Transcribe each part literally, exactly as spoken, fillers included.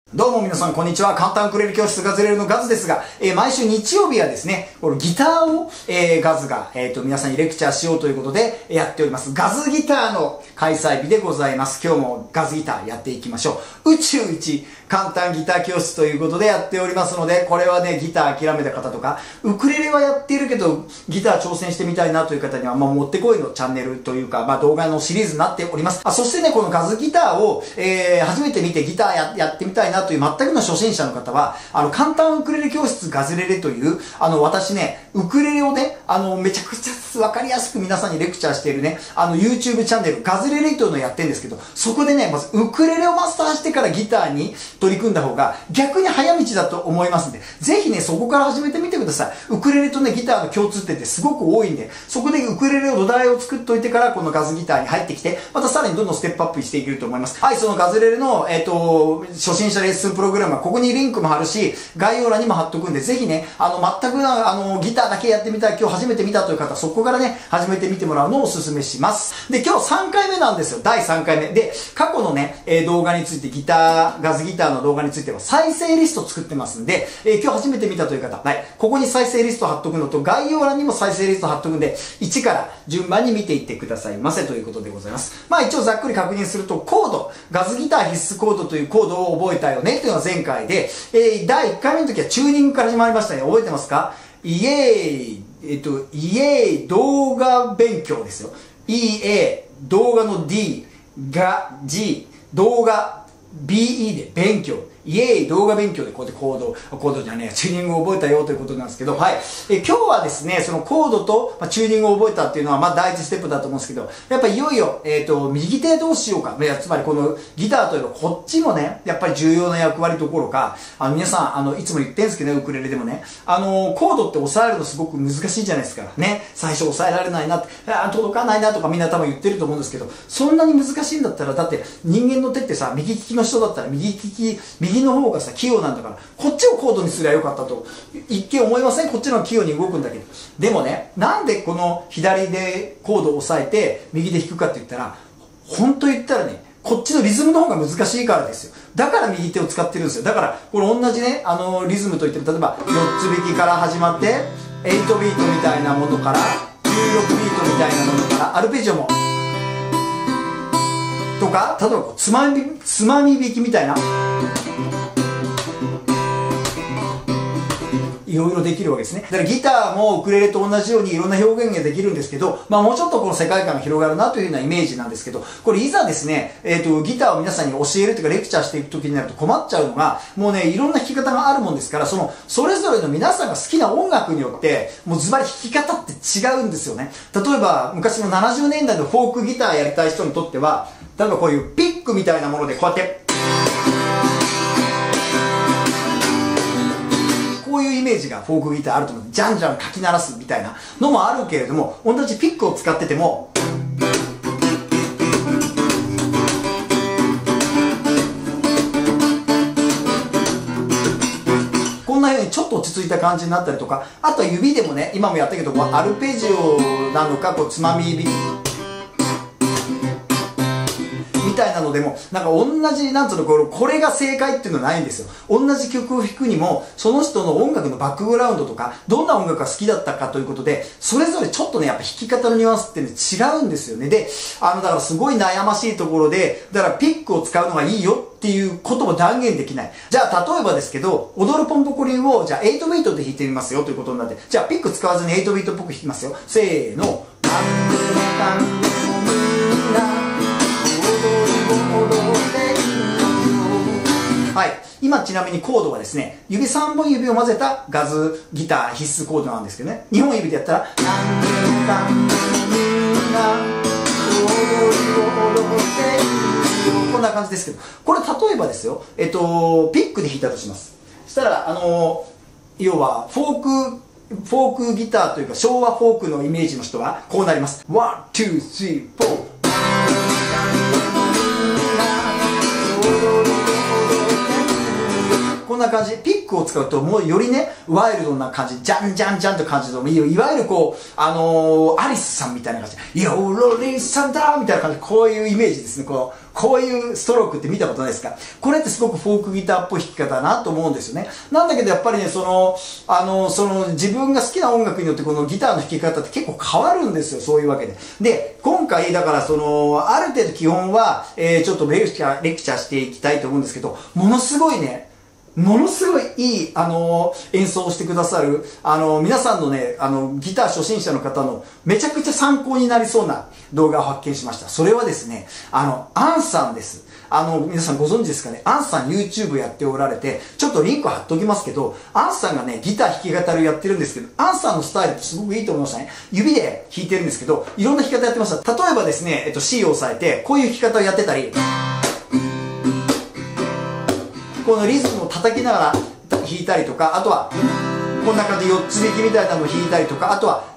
どうも皆さんこんにちは。簡単ウクレレ教室ガズレレのガズですが、えー、毎週日曜日はですね、このギターを、えー、ガズが、えーと、皆さんにレクチャーしようということでやっております。ガズギターの開催日でございます。今日もガズギターやっていきましょう。宇宙一簡単ギター教室ということでやっておりますので、これはね、ギター諦めた方とか、ウクレレはやっているけど、ギター挑戦してみたいなという方には、まあ、もってこいのチャンネルというか、まあ、動画のシリーズになっております。あ、そしてね、このガズギターを、えー、初めて見てギター や, やってみたいなという全くの初心者の方は、あの、簡単ウクレレ教室ガズレレという、あの、私ね、ウクレレをね、あの、めちゃくちゃわかりやすく皆さんにレクチャーしているね、あの、YouTube チャンネル、ガズレレというのをやってるんですけど、そこでね、まずウクレレをマスターしてからギターに取り組んだ方が、逆に早道だと思いますんで、ぜひね、そこから始めてみてください。ウクレレとね、ギターの共通点ってすごく多いんで、そこでウクレレを土台を作っといてから、このガズギターに入ってきて、またさらにどんどんステップアップしていけると思います。はい、そのガズレレの、えっと、初心者レッスンプログラムは、ここにリンクも貼るし、概要欄にも貼っとくんで、ぜひね、あの、全くあの、ギターだけやってみたい、今日初めて見たという方、そこからね、始めてみてもらうのをお勧めします。で、今日さんかいめなんですよ。だいさんかいめ。で、過去のね、えー、動画について、ギター、ガズギターの動画については、再生リスト作ってますんで、えー、今日初めて見たという方、はい、ここに再生リスト貼っとくのと、概要欄にも再生リスト貼っとくんで、いちから順番に見ていってくださいませということでございます。まあ一応ざっくり確認すると、コード、ガズギター必須コードというコードを覚えたよねというのが前回で、えー、だいいっかいめの時はチューニングから始まりましたね。覚えてますか？イエーイ、えっと、イエーイ動画勉強ですよ。イーエー、動画の D、が G、動画 ビーイー で勉強。イエーイ動画勉強でこうやってコード、コードじゃねえ、チューニングを覚えたよということなんですけど、はい。え今日はですね、そのコードと、まあ、チューニングを覚えたっていうのは、まあ第一ステップだと思うんですけど、やっぱりいよいよ、えっと、右手どうしようか。いや、つまりこのギターというのはこっちもね、やっぱり重要な役割どころか、あの皆さん、あの、いつも言ってるんですけどね、ウクレレでもね、あの、コードって押さえるのすごく難しいじゃないですか。ね。最初押さえられないなって、あ届かないなとかみんな多分言ってると思うんですけど、そんなに難しいんだったら、だって人間の手ってさ、右利きの人だったら右利き、右の方がさ、器用なんだから、こっちをコードにすりゃよかったと一見思いません？こっちの方が器用に動くんだけど。でもね、なんでこの左でコードを押さえて右で弾くかって言ったら、本当言ったらね、こっちのリズムの方が難しいからですよ。だから右手を使ってるんですよ。だから、これ同じね、あのリズムといっても、例えばよっつ弾きから始まって、はちビートみたいなものから、じゅうろくビートみたいなものから、アルペジオも、とか、例えばこうつまみ、つまみ弾きみたいな、いろいろできるわけですね。だからギターもウクレレと同じようにいろんな表現ができるんですけど、まあもうちょっとこの世界観が広がるなというようなイメージなんですけど、これいざですね、えっと、ギターを皆さんに教えるというかレクチャーしていく時になると困っちゃうのが、もうね、いろんな弾き方があるもんですから、その、それぞれの皆さんが好きな音楽によって、もうズバリ弾き方って違うんですよね。例えば、昔のななじゅうねんだいのフォークギターやりたい人にとっては、例えばこういうピックみたいなものでこうやって、こういうイメージがフォークギターあると思う。じゃんじゃんかき鳴らすみたいなのもあるけれども、同じピックを使ってても、こんなようにちょっと落ち着いた感じになったりとか、あとは指でもね、今もやったけど、こうアルペジオなのか、こうつまみ指みたいなのでも、なんか同じ、なんつうの、これが正解っていうのはないんですよ。同じ曲を弾くにも、その人の音楽のバックグラウンドとか、どんな音楽が好きだったかということで、それぞれちょっとね、やっぱ弾き方のニュアンスってね、違うんですよね。で、あの、だからすごい悩ましいところで、だからピックを使うのがいいよっていうことも断言できない。じゃあ、例えばですけど、踊るポンポコリンを、じゃあはちビートで弾いてみますよということになって、じゃあピック使わずにはちビートっぽく弾きますよ。せーの。なんでもかんでもみんなはい。今ちなみにコードはですね、指さんぼん指を混ぜたガズギター必須コードなんですけどね。にほん指でやったら、なんでもかんでもみんな、踊りを踊ってこんな感じですけど、これ例えばですよ、えっと、ピックで弾いたとします。そしたら、あの、要は、フォーク、フォークギターというか昭和フォークのイメージの人はこうなります。ワン、ツー、スリー、フォー。こんんな感じ。ピックを使うともうよりね、ワイルドな感じ、じゃんじゃんじゃんって感じの、いわゆるこう、あのー、アリスさんみたいな感じ。ヨーロリンさんだみたいな感じ。こういうイメージですね。こう、こういうストロークって見たことないですか？これってすごくフォークギターっぽい弾き方だなと思うんですよね。なんだけどやっぱりね、その、あの、その自分が好きな音楽によってこのギターの弾き方って結構変わるんですよ。そういうわけで。で、今回だからその、ある程度基本は、えー、ちょっとレクチャー、レクチャーしていきたいと思うんですけど、ものすごいね、ものすごいいい、あのー、演奏をしてくださる、あのー、皆さんのね、あの、ギター初心者の方のめちゃくちゃ参考になりそうな動画を発見しました。それはですね、あの、アンさんです。あの、皆さんご存知ですかね、アンさん YouTube やっておられて、ちょっとリンク貼っておきますけど、アンさんがね、ギター弾き語りをやってるんですけど、アンさんのスタイルってすごくいいと思いましたね。指で弾いてるんですけど、いろんな弾き方やってました。例えばですね、えっと、C を押さえて、こういう弾き方をやってたり、このリズムを叩きながら弾いたりとか、あとはこんな感じでよっつ弾きみたいなのを弾いたりとか、あとは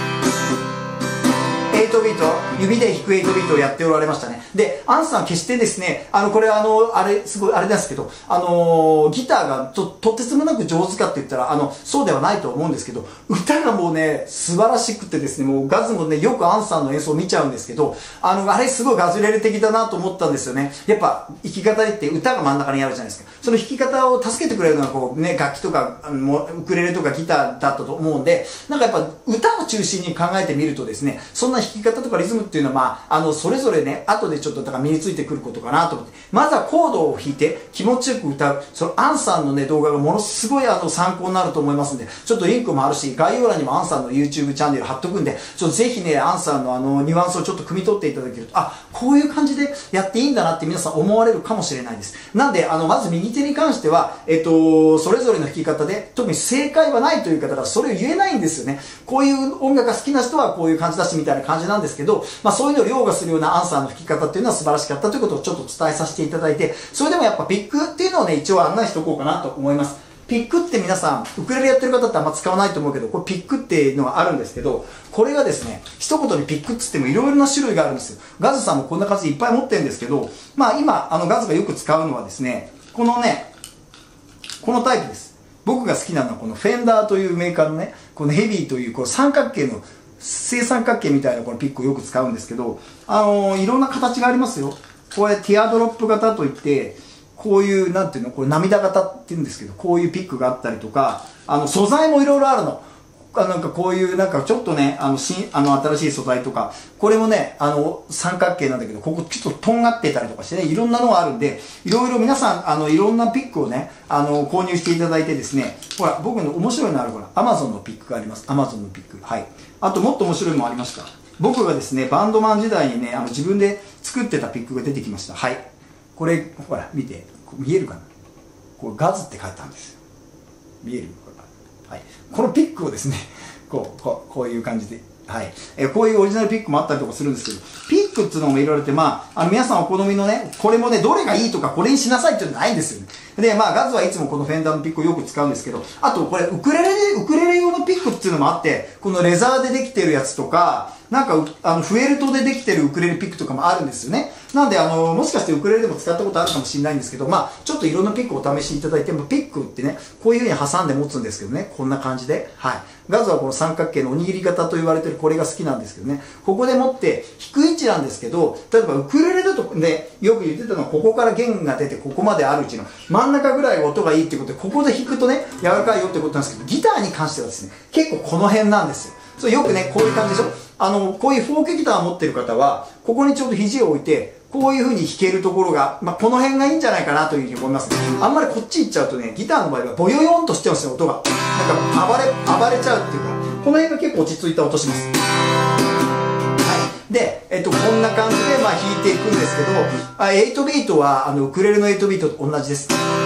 エイトビート、指で弾くエイトビートをやっておられましたね。で、アンさん決してですね、あの、これあの、あれ、すごい、あれなんですけど、あのー、ギターがと、とてつもなく上手かって言ったら、あの、そうではないと思うんですけど、歌がもうね、素晴らしくてですね、もうガズもね、よくアンさんの演奏を見ちゃうんですけど、あの、あれすごいガズレレ的だなと思ったんですよね。やっぱ、弾き語りって歌が真ん中にあるじゃないですか。その弾き方を助けてくれるのは、こうね、楽器とか、あのウクレレとかギターだったと思うんで、なんかやっぱ、歌を中心に考えてみるとですね、そんな弾き方とかリズムっていうのは、まあ、あの、それぞれね、後でちょっと、だから身についてくることかなと思って、まずはコードを弾いて気持ちよく歌う、そのアンさんのね、動画がものすごいあの、参考になると思いますんで、ちょっとリンクもあるし、概要欄にもアンさんの YouTube チャンネル貼っとくんで、ちょっとぜひね、アンさんのあの、ニュアンスをちょっと汲み取っていただけると、あ、こういう感じでやっていいんだなって皆さん思われるかもしれないです。なんで、あの、まず右手に関しては、えっと、それぞれの弾き方で、特に正解はないという方がそれを言えないんですよね。こういう音楽が好きな人はこういう感じだしみたいな感じなんですけど、まあそういうのを凌駕するようなアンさんの弾き方っていうのは素晴らしかったということをちょっと伝えさせていただいて、それでもやっぱピックっていうのをね、一応案内しておこうかなと思います。ピックって皆さん、ウクレレやってる方ってあんま使わないと思うけど、これピックっていうのがあるんですけど、これがですね、一言にピックっつってもいろいろな種類があるんですよ。ガズさんもこんな感じでいっぱい持ってるんですけど、まあ今、あのガズがよく使うのはですね、このね、このタイプです。僕が好きなのはこのフェンダーというメーカーのね、このヘビーというこの三角形の正三角形みたいなこのピックをよく使うんですけど、あのー、いろんな形がありますよ。これティアドロップ型といって、こういう、なんていうの、これ涙型って言うんですけど、こういうピックがあったりとか、あの、素材もいろいろあるの。なんかこういう、なんかちょっとね、あの、新、あの、新しい素材とか、これもね、あの、三角形なんだけど、ここちょっととんがってたりとかしてね、いろんなのがあるんで、いろいろ皆さん、あの、いろんなピックをね、あの、購入していただいてですね、ほら、僕の面白いのあるほら、アマゾンのピックがあります。アマゾンのピック。はい。あと、もっと面白いのもありました。僕がですね、バンドマン時代にね、あの、自分で作ってたピックが出てきました。はい。これ、ほら、見て。見えるかな、これガズって書いてあるんですよ。見える、はい、このピックをですね、こう、こう、こういう感じで、はい、えこういうオリジナルピックもあったりとかするんですけど、ピックっていうのもいろいろあって、まあ、あの皆さんお好みのね、これもね、どれがいいとかこれにしなさいっていうのないんですよね。で、まあ、ガズはいつもこのフェンダーのピックをよく使うんですけど、あとこれウクレレで、ウクレレ用のピックっていうのもあって、このレザーでできてるやつとか、なんか、あの、フェルトでできてるウクレレピックとかもあるんですよね。なんで、あの、もしかしてウクレレでも使ったことあるかもしれないんですけど、まあ、ちょっといろんなピックをお試しいただいて、ピックってね、こういう風に挟んで持つんですけどね、こんな感じで。はい。ガズはこの三角形のおにぎり型と言われてるこれが好きなんですけどね、ここで持って弾く位置なんですけど、例えばウクレレだとね、よく言ってたのは、ここから弦が出てここまであるうちの真ん中ぐらい音がいいってことで、ここで弾くとね、柔らかいよってことなんですけど、ギターに関してはですね、結構この辺なんですよ。そうよくね、こういう感じでしょ。あの、こういうフォークギターを持ってる方は、ここにちょうど肘を置いて、こういう風に弾けるところが、まあ、この辺がいいんじゃないかなというふうに思いますね。あんまりこっち行っちゃうとね、ギターの場合はボヨヨンとしてますね、音が。なんか暴れ、暴れちゃうっていうか、この辺が結構落ち着いた音します。はい。で、えっと、こんな感じで、まあ、弾いていくんですけど、あエイトビートは、あの、ウクレレのエイトビートと同じです。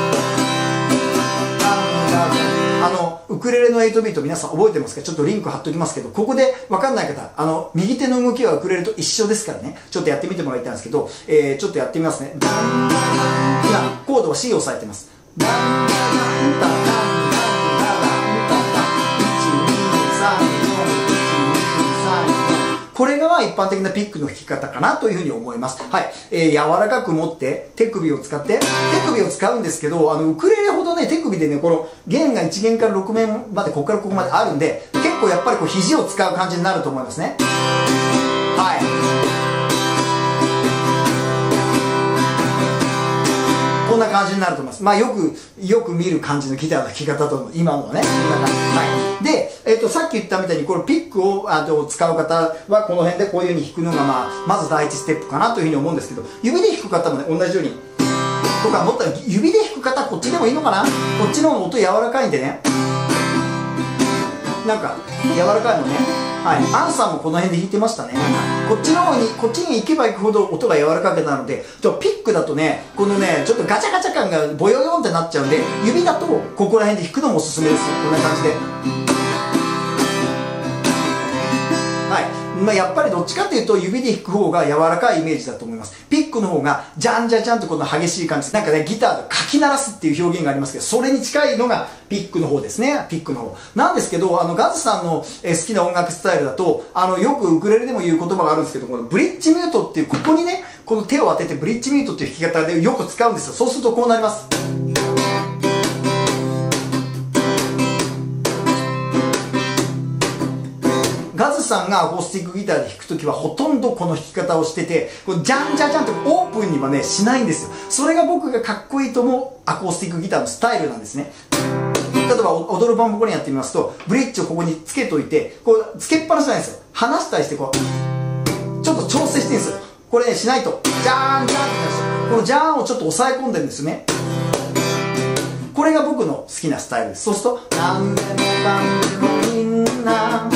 あの、ウクレレのエイトビート皆さん覚えてますか？ちょっとリンク貼っときますけど、ここでわかんない方、あの、右手の動きはウクレレと一緒ですからね、ちょっとやってみてもらいたいんですけど、えー、ちょっとやってみますね。今、コードは C を押さえてます。これがが一般的なピックの弾き方かなというふうに思います。はい。えー、柔らかく持って、手首を使って、手首を使うんですけど、あの、ウクレレほどね、手首でね、この弦がいち弦からろく弦まで、ここからここまであるんで、結構やっぱりこう肘を使う感じになると思いますね。はい。こんな感じになると思います。まあよく、よく見る感じのギターの弾き方と、今のね、こんな感じ。はい。で、えっと、さっき言ったみたいに、このピックをあの使う方は、この辺でこういう風に弾くのが、まあ、まず第一ステップかなというふうに思うんですけど、指で弾く方もね、同じように、とか、もっと指で弾く方はこっちでもいいのかな？こっちの方が音柔らかいんでね。なんか、柔らかいのね。はい。アンさんもこの辺で弾いてましたね。こっちの方に、こっちに行けば行くほど音が柔らかくなるので、ちょピックだとね、このね、ちょっとガチャガチャ感がボヨヨンってなっちゃうんで、指だとここら辺で弾くのもおすすめですよ。こんな感じで。はい。まあ、やっぱりどっちかっていうと指で弾く方が柔らかいイメージだと思います。ピックの方がジャンジャジャンとこの激しい感じ。なんかね、ギターでかき鳴らすっていう表現がありますけど、それに近いのがピックの方ですね。ピックの方。なんですけど、あの、ガズさんの好きな音楽スタイルだと、あの、よくウクレレでも言う言葉があるんですけど、このブリッジミュートっていう、ここにね、この手を当ててブリッジミュートっていう弾き方でよく使うんですよ。そうするとこうなります。ガズさんがアコースティックギターで弾くときはほとんどこの弾き方をしてて、こうジャンジャジャンとオープンにはね、しないんですよ。それが僕がかっこいいと思うアコースティックギターのスタイルなんですね。例えば踊るバンボコにやってみますと、ブリッジをここにつけといて、こう、つけっぱなしじゃないんですよ。離したりしてこう、ちょっと調整してるんですよ。これね、しないと、ジャーンジャーンってなるんですよ。このジャーンをちょっと抑え込んでるんですよね。これが僕の好きなスタイルです。そうすると、なんでもかんでもみんな、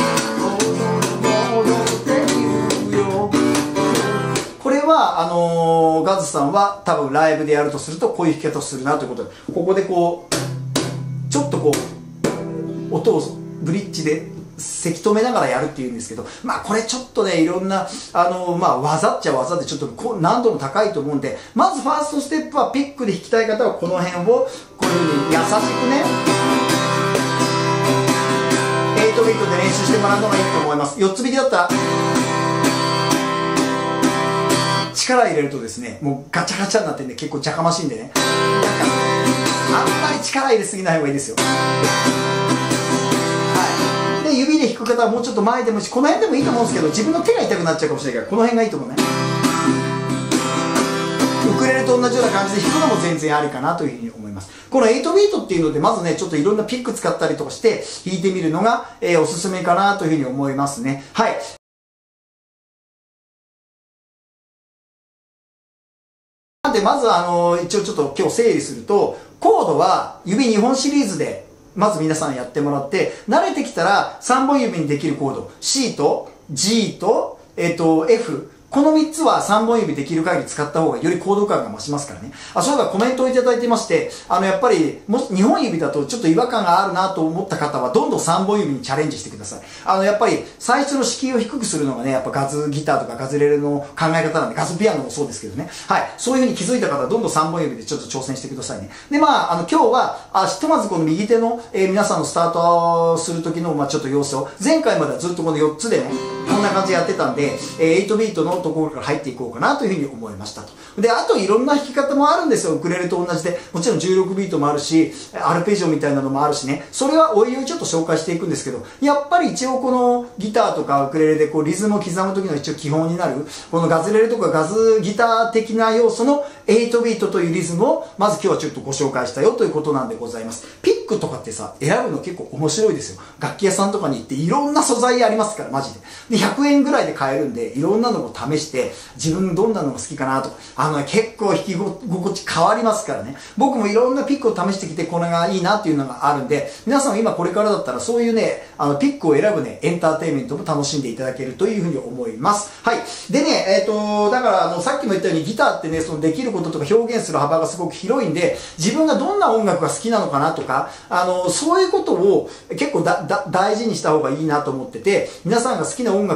これはあのー、ガズさんは多分ライブでやるとするとこういう弾き方をするなということで、ここでこうちょっとこう音をブリッジでせき止めながらやるっていうんですけど、まあこれちょっとねいろんなあのー、まあ技っちゃ技でちょっとこう難度も高いと思うんで、まずファーストステップはピックで弾きたい方はこの辺をこういうふうに優しくねエイトビートで練習してもらうのがいいと思います。よっつ弾きだったら力入れるとですね、もうガチャガチャになってんで結構じゃかましいんでね、なんかあんまり力入れすぎない方がいいですよ。はい。で指で弾く方はもうちょっと前でもいいし、この辺でもいいと思うんですけど、自分の手が痛くなっちゃうかもしれないから、この辺がいいと思うね。ウクレレと同じような感じで弾くのも全然ありかなというふうに思います。このエイトビートっていうので、まずね、ちょっといろんなピック使ったりとかして弾いてみるのが、えー、おすすめかなというふうに思いますね。はい。で、まずあの、一応ちょっと今日整理すると、コードは指にほんシリーズで、まず皆さんやってもらって、慣れてきたらさんぼん指にできるコード、C と G と、えっと、F、このみっつはさんぼん指できる限り使った方がよりコード感が増しますからね。あ、そういえばコメントをいただいてまして、あの、やっぱり、もにほん指だとちょっと違和感があるなと思った方は、どんどんさんぼん指にチャレンジしてください。あの、やっぱり、最初の敷居を低くするのがね、やっぱガズギターとかガズレレの考え方なんで、ガズピアノもそうですけどね。はい。そういう風に気づいた方は、どんどんさんぼん指でちょっと挑戦してくださいね。で、まあ、あの、今日は、あ、ひとまずこの右手の、えー、皆さんのスタートする時の、まあ、ちょっと様子を、前回まではずっとこのよっつでね、こんな感じでやってたんで、えー、エイトビートのところから入っていくこうかなというふうに思いましたと。で、あといろんな弾き方もあるんですよ。ウクレレと同じで。もちろんじゅうろくビートもあるし、アルペジオみたいなのもあるしね。それはおいおいちょっと紹介していくんですけど、やっぱり一応このギターとかウクレレでこうリズムを刻む時の一応基本になる、このガズレレとかガズギター的な要素のエイトビートというリズムを、まず今日はちょっとご紹介したよということなんでございます。ピックとかってさ、選ぶの結構面白いですよ。楽器屋さんとかに行っていろんな素材ありますから、マジで。で、ひゃくえんぐらいで買えるんで、いろんなのを試して、自分どんなのが好きかなとか、あのね、結構弾き心地変わりますからね。僕もいろんなピックを試してきて、これがいいなっていうのがあるんで、皆さん今これからだったらそういうね、あの、ピックを選ぶね、エンターテインメントも楽しんでいただけるというふうに思います。はい。でね、えっと、だからあの、さっきも言ったようにギターってね、そのできることとか表現する幅がすごく広いんで、自分がどんな音楽が好きなのかなとか、あの、そういうことを結構だ、だ、大事にした方がいいなと思ってて、皆さんが好きな音楽、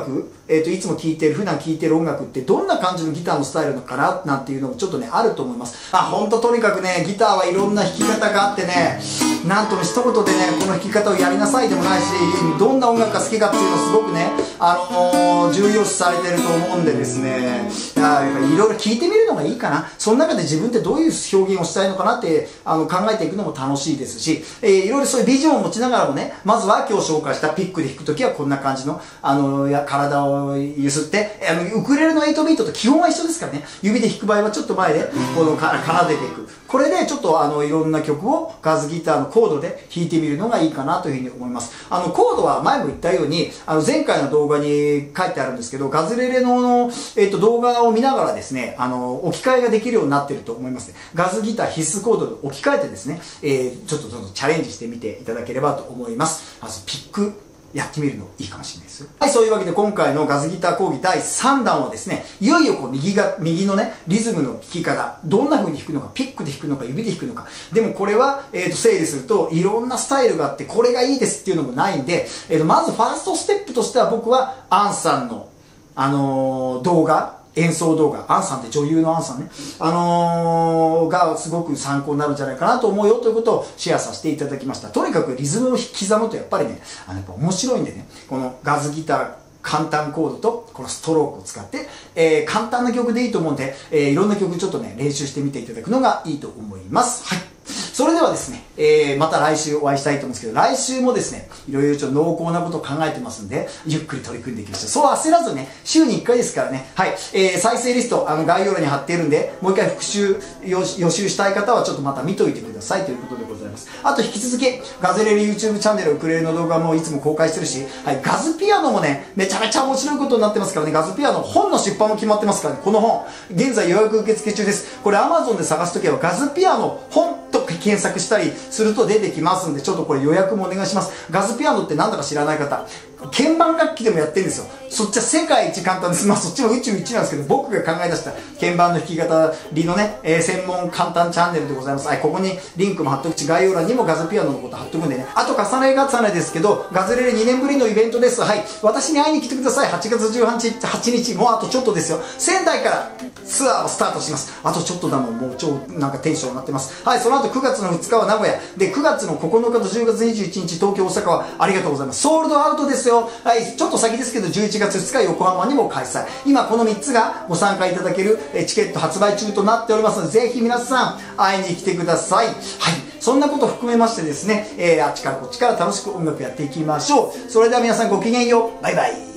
えっと、いつも聴いてる、普段聴いてる音楽ってどんな感じのギターのスタイルなのかななんていうのもちょっとね、あると思います。あ、ほんととにかくね、ギターはいろんな弾き方があってね、なんとも一言でね、この弾き方をやりなさいでもないし、どんな音楽が好きかっていうのをすごくね、あのー、重要視されてると思うんでですね、いや、やっぱりいろいろ聞いてみるのがいいかな。その中で自分ってどういう表現をしたいのかなって、あの、考えていくのも楽しいですし、えー、いろいろそういうビジョンを持ちながらもね、まずは今日紹介したピックで弾くときはこんな感じの、あのー、や体を揺すって、あの、ウクレレのエイトビートと基本は一緒ですからね、指で弾く場合はちょっと前で、このか奏でていく。これでちょっとあの、いろんな曲をガズギターのコードで弾いてみるのがいいかなというふうに思います。あの、コードは前も言ったように、あの、前回の動画に書いてあるんですけど、ガズレレの、えっと、動画を見ながらですね、あの、置き換えができるようになっていると思いますね。ガズギター必須コードに置き換えてですね、えー、ちょっとちょっとチャレンジしてみていただければと思います。まず、ピック。やってみるのいいかもしれないですよ。はい、そういうわけで今回のガズギター講義だいさんだんはですね、いよいよこう右が、右のね、リズムの弾き方、どんな風に弾くのか、ピックで弾くのか、指で弾くのか。でもこれは、えっと、整理すると、いろんなスタイルがあって、これがいいですっていうのもないんで、えっと、まずファーストステップとしては僕は、アンさんの、あのー、動画、演奏動画、アンさんって女優のアンさんね、あのー、がすごく参考になるんじゃないかなと思うよということをシェアさせていただきました。とにかくリズムを刻むとやっぱりね、あのやっぱ面白いんでね、このガズギター、簡単コードとこのストロークを使って、えー、簡単な曲でいいと思うんで、えー、いろんな曲ちょっとね、練習してみていただくのがいいと思います。はい。それではですね、えー、また来週お会いしたいと思うんですけど、来週もですね、いろいろちょっと濃厚なことを考えてますんで、ゆっくり取り組んでいきましょう。そう焦らずね、週にいっかいですからね、はい、えー、再生リスト、あの、概要欄に貼っているんで、もう一回復習、予習したい方はちょっとまた見といてくださいということでございます。あと引き続き、ガズレレ YouTube チャンネル、ウクレレの動画もいつも公開してるし、はい、ガズピアノもね、めちゃめちゃ面白いことになってますからね、ガズピアノ、本の出版も決まってますからね、この本、現在予約受付中です。これ Amazon で探すときはガズピアノ、本と検索したりすると出てきますんで、ちょっとこれ予約もお願いします。ガズピアノってなんだか知らない方、鍵盤楽器でもやってるんですよ。そっちは世界一簡単です。まあそっちも宇宙一なんですけど、僕が考え出した鍵盤の弾き語りのね、えー、専門簡単チャンネルでございます。はい、ここにリンクも貼っとくし、概要欄にもガズピアノのこと貼っとくんでね。あと重ね重ねですけど、ガズレレにねんぶりのイベントです。はい、私に会いに来てください。はちがつじゅうはちにち、もうあとちょっとですよ。仙台からツアーをスタートします。あとちょっとだもん、もう超なんかテンションになってます。はい、その後くがつのふつかは名古屋で、くがつのここのかとじゅうがつにじゅういちにち東京大阪はありがとうございます。ソールドアウトですよ。はい、ちょっと先ですけどじゅういちがつふつか横浜にも開催。今このみっつがご参加いただけるチケット発売中となっておりますので、ぜひ皆さん会いに来てください。はい、そんなことを含めましてですね、えー、あっちからこっちから楽しく音楽やっていきましょう。それでは皆さんごきげんよう。バイバイ。